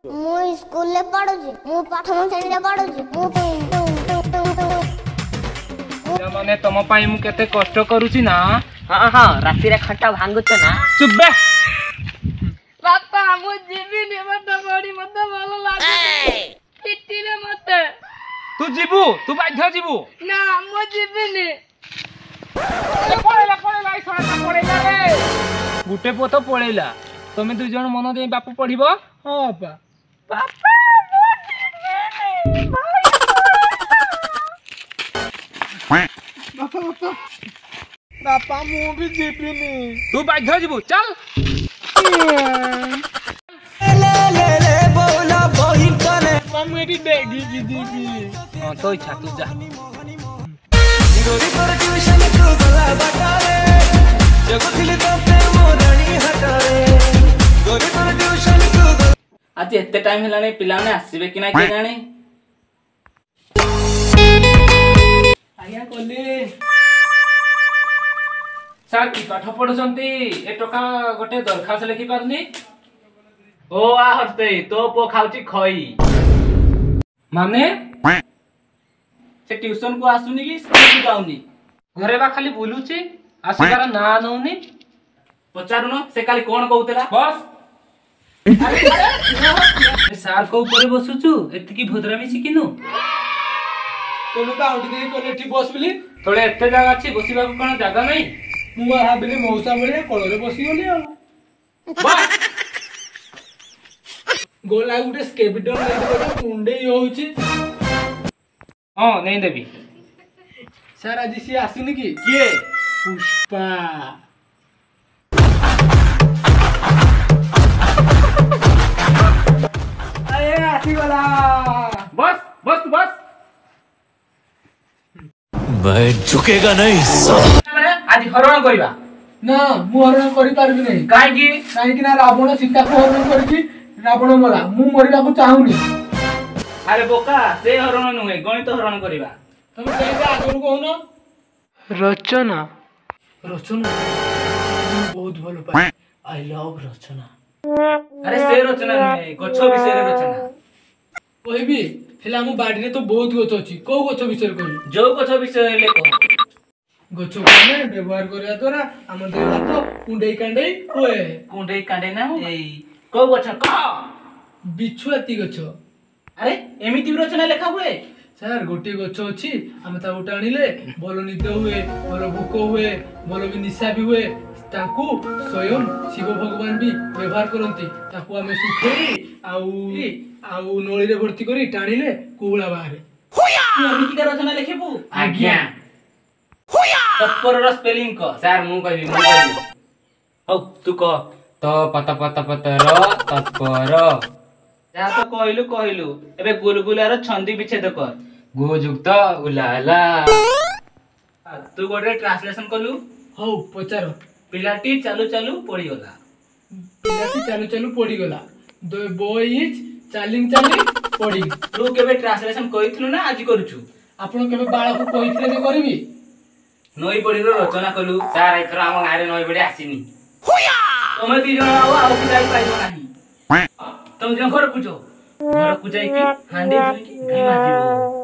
मु स्कूल ले पढुची मु प्रथम श्रेणी रे पढुची मु माने तम पाई मु केते कष्ट करूची ना। हां हां राती रे खट्टा भांगुछ ना। चुप बे बापा मु जीवी ने मत बड़ी मत भलो लागे पिटी रे मत तू जीबू तू बाध्य जीबू ना मु जीवी ने पळेला ई सडा पळेला रे गुटे पुଅ तो पळेला तमे दुई जण मन दे बापू पढिबो। हां बापा बापा मु जीवी ने भाई बापा बापा बापा मु भी जीबीनी तू बाध्य जीबू चल ले बोला बहिन कने मेरी देगी की दीदी। हां तो इच्छा तू जा गोरी पर ट्यूशन को गला बटारे जगो थिले तो पे मोरणी हटारे गोरी पर ट्यूशन को आज एते टाइम हेलाने पिला ने आसीबे कि ना के जाने। आया कोली सर की पाठ पढुसंती ए टका गोटे दरखास्त लिखि पारनी। ओ आ हरते तो पो खाउची खई माने से ट्यूशन को आसुनी कि स्कूल को जाउनी घरे बा खाली बुलुची आसीबार ना नउनी पचारुनो से काली कोन कहउतला बस सार को ऊपर बसुचु एति की भद्रामी सिकिनु तोनु का आउटी दे कोलेठी बस बिली तोले एते जागा अछि बसिबा को कोन जागा नै मु भाबिले मौसा बळे कोळरे बसी गली आ बस गोला गुटे स्केबिडर नै तो मुंडे होउची। हां नै देबी सर आज सी आसीनी की के पुष्पा अरे आसी वाला बस बस बस मैं झुकेगा नहीं माने आज हरण करबा ना मु हरण करि पारबी नै काहे की काहे कि ना रावण सीता को हरण करछि रावण मला मु मरिबा को चाहुनी। अरे बोका से हरण नुहे गणित हरण करबा तुम कहे आगुन कहूनो रचना रचना बहुत भलो पाए आई लव रचना। अरे से रचना नुहे गछ विषय रे रचना कहबी हेला मु बाडी रे तो बहुत गछ अछि को गछ विषय कहबी जो गछ विषय ले कह गछ कोने व्यवहार करिया तोरा हम देह हाथ कुंडई कांडई होए कुंडई कांडे ना एई को गछ कह बिछुआती गछ। अरे एमिति रचना लेखा हुए सर गोटे गछ अछि हम ता उठा आनिले भलो निद हुए भलो भूख हुए भलो भी निशा भी हुए ताकू स्वयं शिव भगवान भी व्यवहार करंती ताकू हमें सुखेई आउ नळी रे भर्ती करी टाणिले कुहुला बाहरे तू एमिति रचना लेखबू आज्ञा तत्पर र स्पेलिंग क सर मु कहबी हौ तू कह तो पत पत पतर तत्पर जा तो कहलु एबे गुलगुलार छंदी विच्छेद कर गो युक्त उलाला तू गोटे ट्रांसलेशन कलु हौ पचार पिलाटी चालू चालू पड़ी गला पिलाटी चालू चालू पड़ी गला द बॉय इज चालिंग पड़ी। तू केबे ट्रांसलेशन कइथलु ना आज करूछु आपण केबे बाळा को कहिथले जे करबी नई पड़ी रो रचना कलु सर एथरा हम गारे नई बडी आसीनी तमे दी जण आउ बुझाई पाइबो नाही तुम जो घर पूछो घर पूजाई की हांडी धुई की घी माजिबो